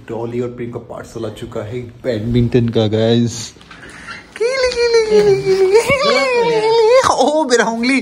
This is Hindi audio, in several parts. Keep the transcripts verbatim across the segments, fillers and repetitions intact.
डॉली और प्रेम का पार्सल आ चुका है बैडमिंटन का गाइस। ओ मेरा उंगली।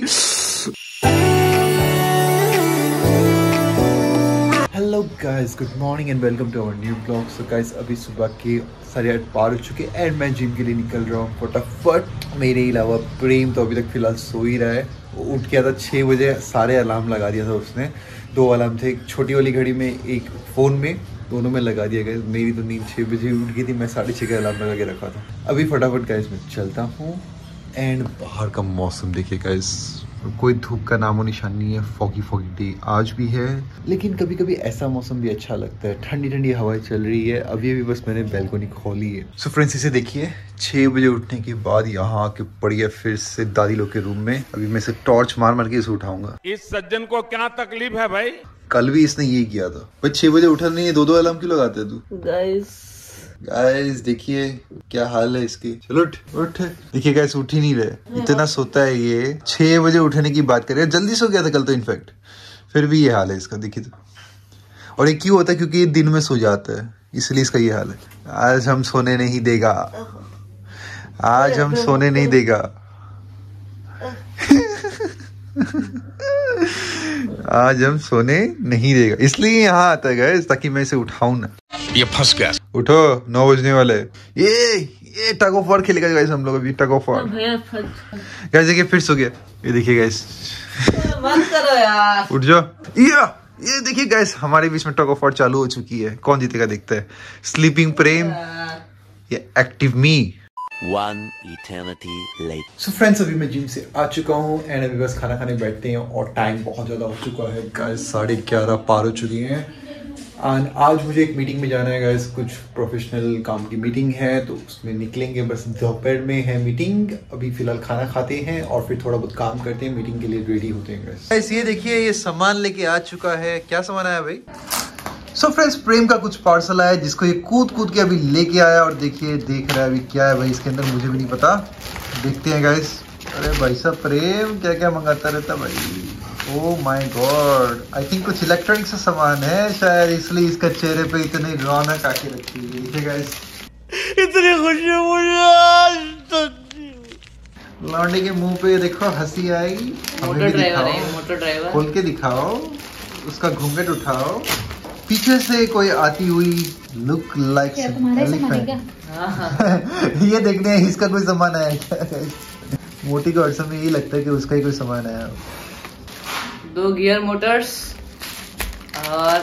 Hello guys, good morning and welcome to our new blog. So guys अभी सुबह के साढ़े आठ पार हो चुके एंड मैं जिम के लिए निकल रहा हूँ फटाफट। मेरे अलावा प्रेम तो अभी तक फिलहाल सो ही रहा है। वो उठ गया था छः बजे, सारे अलार्म लगा दिया था उसने। दो अलार्म थे, एक छोटी वाली घड़ी में, एक फ़ोन में, दोनों में लगा दिया गया। मेरी तो नींद छः बजे उठ गई थी, मैं साढ़े छः का अलार्म लगा के रखा था। अभी फटाफट गाइस मैं चलता हूँ। एंड बाहर का मौसम देखिए गाइस, कोई धूप का नामो निशान नहीं है। फॉगी फॉगी डे आज भी है, लेकिन कभी कभी ऐसा मौसम भी अच्छा लगता है। ठंडी ठंडी हवाएं चल रही है। अभी अभी बस मैंने बैल्कनी खोली है। सो फ्रेंड्स इसे देखिए, छः बजे उठने के बाद यहाँ आके पड़ी है फिर से दादी लोग के रूम में। अभी मैं इसे टॉर्च मार मार के इसे उठाऊंगा। इस सज्जन को क्या तकलीफ है भाई? कल भी इसने यही किया था। भाई छः बजे उठा नहीं है, दो दो अलार्म क्यों लगाते है तू? गाइस गाइस देखिए क्या हाल है इसकी। चलो उठ उठ। देखिए गाइस उठ ही नहीं रहे, इतना सोता है ये। छह बजे उठने की बात करे, जल्दी सो गया था कल तो इनफैक्ट, फिर भी ये हाल है इसका। देखिए तो, और ये क्यों होता है? क्योंकि ये दिन में सो जाता है, इसलिए इसका ये हाल है। आज हम सोने नहीं देगा, आज हम सोने नहीं देगा। आज हम सोने नहीं देगा, इसलिए यहाँ आता है गाइस, ताकि मैं इसे उठाऊं ना। ये फंस गया। उठो, नौ बजने वाले। ये ये टग ऑफ वॉर खेलेगा गाइस हम लोग अभी। टग ऑफ वॉर गाइस देखिए फिर सो गया। ये देखिए गाइस, मत करो यार, उठ जाओ। ये ये देखिए गाइस, हमारे बीच में टग ऑफ वॉर चालू हो चुकी है। कौन जीतेगा देखते हैं, स्लीपिंग प्रेम या active me. One eternity later. So friends अभी मैं जिम से आ चुका हूँ एंड अभी बस खाना खाने बैठते हैं और टाइम बहुत ज़्यादा हो चुका है गाइस। साढ़े ग्यारह पार हो चुकी हैं। एंड आज मुझे एक मीटिंग में जाना है गाइस, कुछ प्रोफेशनल काम की मीटिंग है, तो उसमें निकलेंगे। बस दोपहर में है मीटिंग। अभी फिलहाल खाना खाते हैं और फिर थोड़ा बहुत काम करते हैं, मीटिंग के लिए रेडी होते हैं गाइस। गाइस ये देखिए, ये सामान लेके आ चुका है। क्या सामान आया भाई? सो so फ्रेंड्स प्रेम का कुछ पार्सल आया जिसको ये कूद कूद के अभी लेके आया। और देखिए देख रहा है अभी क्या है भाई इसके अंदर, मुझे भी नहीं पता। देखते हैं गाइस। अरे भाई साहब प्रेम क्या क्या मंगाता रहता भाई। Oh my god, I think कुछ इलेक्ट्रॉनिक से सामान है शायद, इसलिए इसका चेहरे पे इतनी रौनक आके रखी है। देखिए गाइस इतनी खुशी मुझे। लौंडे के मुंह पे देखो हंसी आएगी। मोटर ड्राइवर है, मोटर ड्राइवर। खोल के दिखाओ, उसका घूंघट उठाओ। पीछे से कोई आती हुई लुक लाइक ये देखने इसका कोई सामान आया क्या? मोटी को हर समय यही लगता है कि उसका ही कोई सामान आया। दो गियर मोटर्स और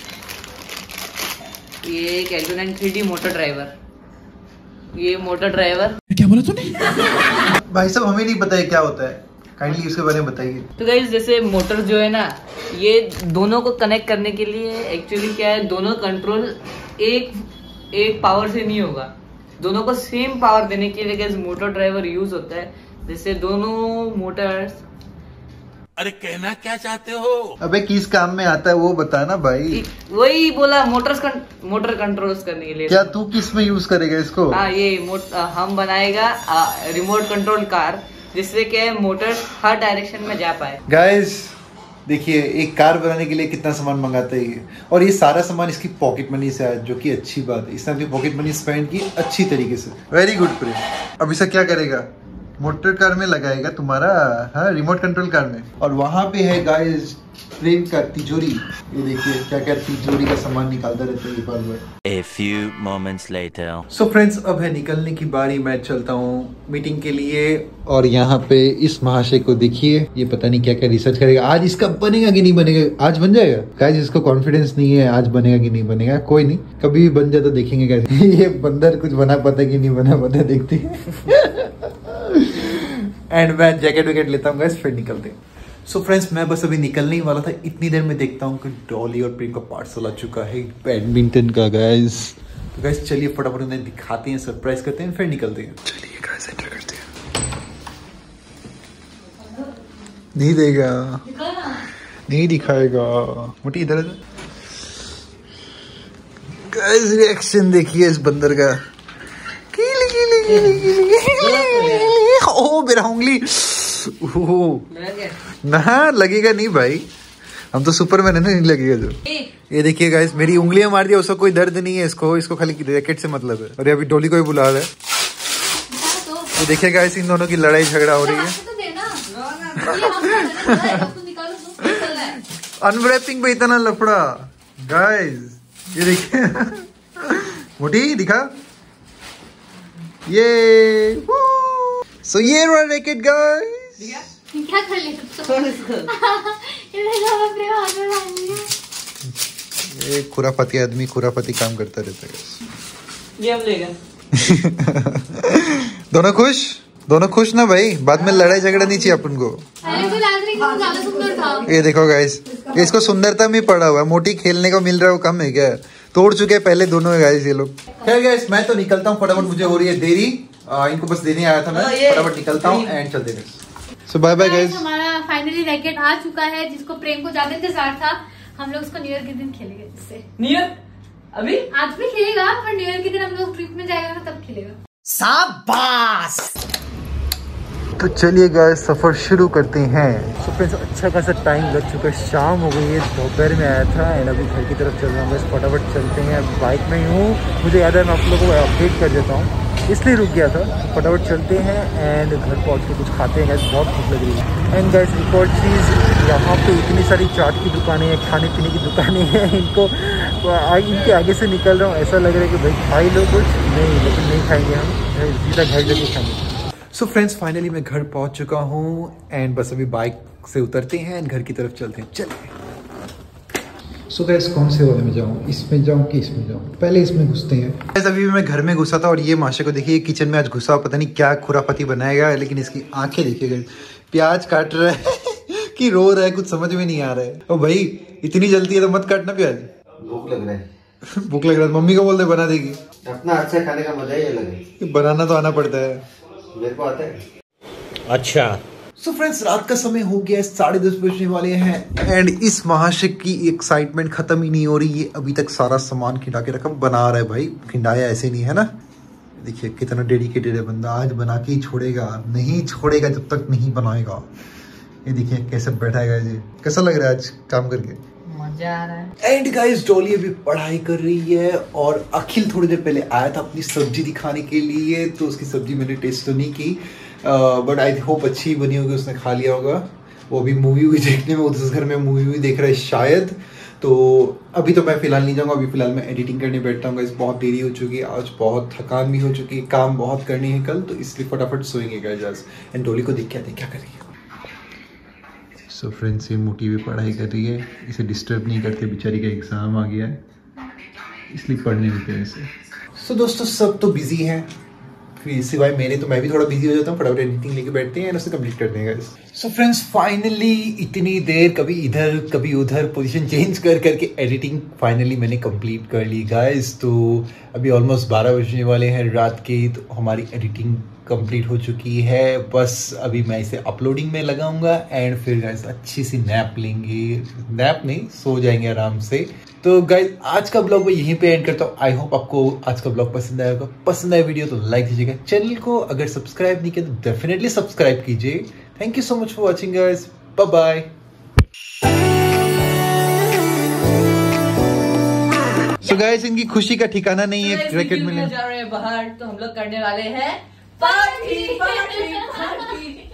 ये एक L two nine three D motor driver. ये मोटर ड्राइवर क्या बोला तूने? भाई साहब हमें नहीं पता है क्या होता है, काइंडली उसके बारे में बताइए। तो गाइस जैसे मोटर जो है ना, ये दोनों को कनेक्ट करने के लिए एक्चुअली क्या है, दोनों कंट्रोल एक एक पावर से नहीं होगा। दोनों को सेम पावर देने के लिए गाइस मोटर ड्राइवर यूज होता है। जैसे दोनों मोटर्स। अरे कहना क्या चाहते हो? अबे किस काम में आता है वो बताना भाई। वही बोला, मोटर्स कं, मोटर कंट्रोल्स करने के लिए। क्या तू किस में यूज करेगा इसको? हाँ ये मोट, हम बनाएगा रिमोट कंट्रोल कार, जिससे क्या है मोटर हर डायरेक्शन में जा पाए। गाइस देखिए एक कार बनाने के लिए कितना सामान मंगाता है ये, और ये सारा सामान इसकी पॉकेट मनी से आया, जो कि अच्छी बात है। इसने अपनी पॉकेट मनी स्पेंड की अच्छी तरीके से। Very good Prem. अब इसे क्या करेगा? मोटर कार में लगाएगा तुम्हारा, हाँ रिमोट कंट्रोल कार में। और वहां पे है गाइस प्रेम का तिजोरी। ये देखिए क्या क्या तिजोरी का सामान निकालता रहता है बार बार। A few moments later. So so friends अब है निकलने की बारी। मैं चलता हूँ मीटिंग के लिए। और यहाँ पे इस महाशय को देखिए, ये पता नहीं क्या क्या रिसर्च करेगा। आज इसका बनेगा कि नहीं बनेगा? आज बन जाएगा गाइस। इसको कॉन्फिडेंस नहीं है आज बनेगा कि नहीं बनेगा। कोई नहीं, कभी भी बन जाए तो देखेंगे गाइस। ये बंदर कुछ बना पाता कि नहीं बना पाता, देखते हैं। एंड मैं जैकेट वैकेट लेता हूँ गाइस, फिर निकलते हैं। सो so फ्रेंड्स मैं बस अभी निकलने ही वाला था, इतनी देर में देखता हूँ कि डॉली और प्रेम का पार्सल आ चुका है बैडमिंटन का गाइस। तो गाइस चलिए फटाफट उन्हें दिखाते हैं, सरप्राइज करते हैं, फिर निकलते हैं। चलिए गाइस एंटर करते हैं। नहीं देगा, नहीं दिखाएगा। मोटी इधर गाइस, रिएक्शन देखिए इस बंदर का। ओ मेरा उंगली। ओह ना लगेगा नहीं भाई, हम तो सुपरमैन है ना, नहीं लगेगा जो। ये देखिए गाइस, मेरी उंगलियां मार दिया, उसको कोई दर्द नहीं है, इसको इसको खाली रैकेट से मतलब है। और अभी डोली को भी बुला रहा है। ये देखिए गाइस, इन दोनों की लड़ाई झगड़ा हो रही है। अनरैपिंग पे इतना लफड़ा गाइस, ये देखिए। मोटी दिखा ये। सो ये रहा रैकेट गाइस। क्या कर ले ये खुराफती आदमी खुराफती काम करता रहता है। ये हम लेगा। दोनों खुश, दोनों खुश ना भाई, बाद में लड़ाई झगड़ा नहीं चाहिए अपन को। ये देखो गाइस, इसको सुंदरता में पड़ा हुआ है, मोटी खेलने को मिल रहा है वो कम है क्या? तोड़ चुके हैं पहले दोनों है गाइस ये लोग। खैर गाइस, मैं तो निकलता हूँ फटाफट, मुझे हो रही है देरी। आ, इनको बस देने आया था मैं, फटाफट निकलता हूँ एंड चलते हैं। So bye bye guys. हमारा फाइनली रैकेट आ चुका है, जिसको प्रेम को ज्यादा इंतजार था। हम लोग उसको न्यू ईयर के दिन खेलेंगे। जिससे न्यू ईयर अभी आज भी खेलेगा, पर न्यू ईयर के दिन हम लोग ट्रिप में जाएगा ना, तब खेलेगा। शाबाश। तो चलिए गाइस, सफर शुरू करते हैं। तो फ्रेंड्स, अच्छा खासा टाइम लग चुका है, शाम हो गई है, दोपहर में आया था एंड अभी घर की तरफ चल रहा हूँ। बस फटाफट चलते हैं, बाइक में ही हूँ। मुझे याद है मैं आप लोगों को अपडेट कर देता हूँ, इसलिए रुक गया था। फटाफट चलते हैं एंड घर पहुँच के कुछ खाते हैं गाइस, बहुत भूख लग रही है। एंड गाइस, एक और चीज़, यहाँ पे इतनी सारी चाट की दुकानें हैं, खाने पीने की दुकानें हैं, इनको इनके आगे से निकल रहा हूँ, ऐसा लग रहा है कि भाई खाई लो कुछ, नहीं लेकिन नहीं खाएंगे हम, सीधा घर जाके खाएंगे। सो फ्रेंड्स, फाइनली मैं घर पहुंच चुका हूं एंड बस अभी बाइक से उतरते हैं एंड घर की तरफ चलते हैं। चलिए। सो गाइस, कौन से वाले में जाऊं, इसमें जाऊं कि इसमें जाऊं? पहले इसमें घुसते हैं। गाइस, अभी भी मैं घर में घुसा था और ये माशे को देखिए, किचन में आज घुसा, पता नहीं क्या खुराफती बनाएगा, लेकिन इसकी आंखें देखिए गाइस, प्याज काट रहा है कि रो रहा है, कुछ समझ में नहीं आ रहा है। ओ भाई, इतनी जल्दी है तो मत काटना प्याज, भूख लग रहा है। भूख लग रहा है, मम्मी को बोल दे बना देगी। अपना अच्छा खाने का मजा ही अलग है। बनाना तो आना पड़ता है, मेरे को आता है। अच्छा। सो फ्रेंड्स, रात का समय हो गया है, साढ़े दस बजने वाले हैं एंड इस महाशय की एक्साइटमेंट खत्म ही नहीं हो रही। ये अभी तक सारा सामान खिंडा के रखा, बना रहा है भाई, खिंडाया ऐसे नहीं है ना। देखिए कितना डेडिकेटेड है बंदा, आज बना के ही छोड़ेगा, नहीं छोड़ेगा जब तक नहीं बनाएगा। ये देखिए कैसे बैठा है जी, कैसा लग रहा है आज काम करके? मजा आ रहा है। एंड गाइस, डॉली अभी पढ़ाई कर रही है और अखिल थोड़ी देर पहले आया था अपनी सब्जी दिखाने के लिए, तो उसकी सब्जी मैंने टेस्ट तो नहीं की, बट आई होप अच्छी बनी होगी, उसने खा लिया होगा। वो अभी मूवी वूवी देखने में, उस घर में मूवी वूवी देख रहा है शायद। तो अभी तो मैं फिलहाल नहीं जाऊंगा, अभी फिलहाल मैं एडिटिंग करने बैठता हूँ गाइस, बहुत देरी हो चुकी है, आज बहुत थकान भी हो चुकी है, काम बहुत करनी है कल, तो इसलिए फटाफट सोएंगे गाइस आज। एंड डॉली को देख के आते क्या करेगी। सो फ्रेंड्स, ये मोटी भी पढ़ाई कर रही है, इसे डिस्टर्ब नहीं करते, बेचारी का एग्जाम आ गया है इसलिए पढ़ने देते हैं इसे। सो दोस्तों, सब तो बिजी हैं, फिर सिवाय मेरे, तो मैं भी थोड़ा बिजी हो जाता हूँ, फटाफट एडिटिंग लेके बैठते हैं और उसे कंप्लीट करते हैं गाइस। सो फ्रेंड्स, फाइनली इतनी देर कभी इधर कभी उधर पोजीशन चेंज कर करके एडिटिंग फाइनली मैंने कंप्लीट कर ली गाइस। तो अभी ऑलमोस्ट बारह बजने वाले हैं रात के, तो हमारी एडिटिंग कंप्लीट हो चुकी है। बस अभी मैं इसे अपलोडिंग में लगाऊंगा एंड फिर गाइस अच्छी सी नैप लेंगे, नैप नहीं, सो जाएंगे आराम से। तो गाइस, आज का ब्लॉग मैं यहीं पे एंड करता हूँ। आई होप आपको आज का ब्लॉग पसंद आएगा। पसंद आया वीडियो तो लाइक कीजिएगा, चैनल को अगर सब्सक्राइब नहीं किया तो डेफिनेटली सब्सक्राइब कीजिए। Thank you so much for watching guys, bye bye. So guys, इनकी खुशी का ठिकाना नहीं है, रैकेट मिलने जा रहे हैं बाहर, तो हम लोग करने वाले हैं पार्टी पार्टी पार्टी।